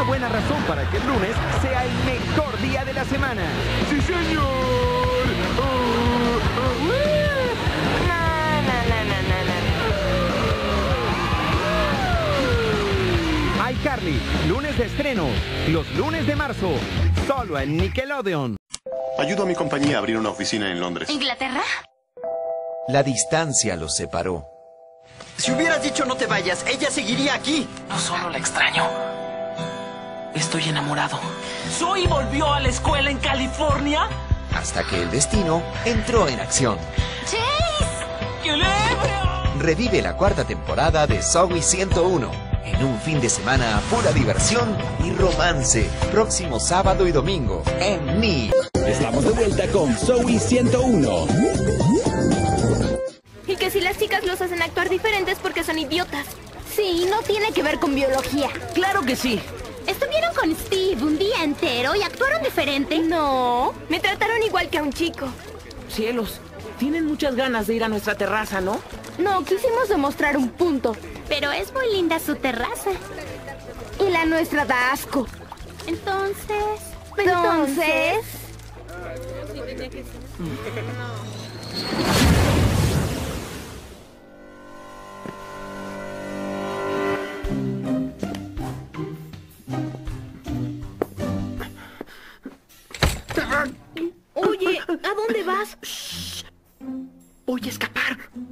buena razón para que el lunes sea el mejor día de la semana. ¡Sí, señor! iCarly, lunes de estreno, los lunes de marzo, solo en Nickelodeon. Ayudo a mi compañía a abrir una oficina en Londres. ¿Inglaterra? La distancia los separó. Si hubieras dicho no te vayas, ella seguiría aquí. No solo la extraño. Estoy enamorado. ¿Zoe volvió a la escuela en California? Hasta que el destino entró en acción. ¡Chase! Revive la cuarta temporada de Zoey 101 en un fin de semana a pura diversión y romance. Próximo sábado y domingo en Mi. Estamos de vuelta con Zoey 101. Y que si las chicas los hacen actuar diferentes porque son idiotas. Sí, no tiene que ver con biología. ¡Claro que sí! ¿Estuvieron con Steve un día entero y actuaron diferente? No, me trataron igual que a un chico. Cielos, tienen muchas ganas de ir a nuestra terraza, ¿no? No, quisimos demostrar un punto. Pero es muy linda su terraza. Y la nuestra da asco. Entonces... Oye, ¿a dónde vas? Shh. Voy a escapar.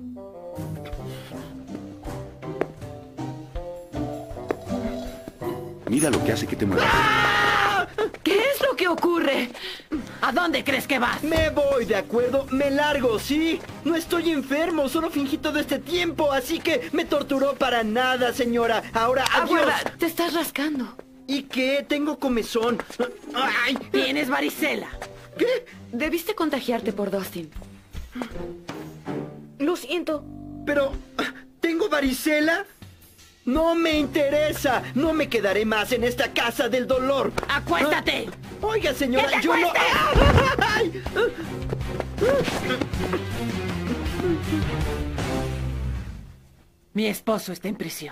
Mira lo que hace que te muevas. ¿Qué es lo que ocurre? ¿A dónde crees que vas? Me voy, ¿de acuerdo? Me largo, ¿sí? No estoy enfermo, solo fingí todo este tiempo, así que me torturó para nada, señora. Ahora, adiós. Aguarda, te estás rascando. ¿Y qué? Tengo comezón. ¡Ay! Tienes varicela. ¿Qué? Debiste contagiarte por Dustin. Lo siento. Pero, ¿tengo varicela? No me interesa. No me quedaré más en esta casa del dolor. ¡Acuéstate! Oiga, señora, ¡Que te yo no... acuestes! ¡Ay! Mi esposo está en prisión.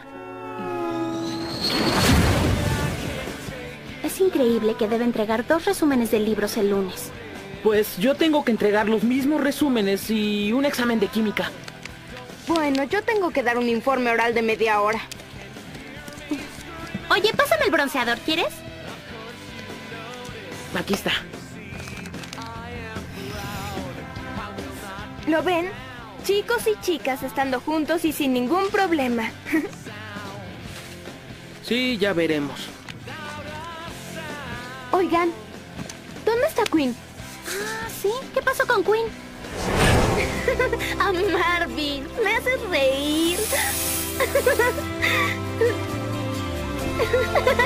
Es increíble que debe entregar 2 resúmenes de libros el lunes. Pues yo tengo que entregar los mismos resúmenes y un examen de química. Bueno, yo tengo que dar un informe oral de media hora. Oye, pásame el bronceador, ¿quieres? Aquí está. ¿Lo ven? Chicos y chicas estando juntos y sin ningún problema. Sí, ya veremos. Oigan, ¿dónde está Quinn? Ah, ¿sí? ¿Qué pasó con Quinn? A Marvin, me haces reír.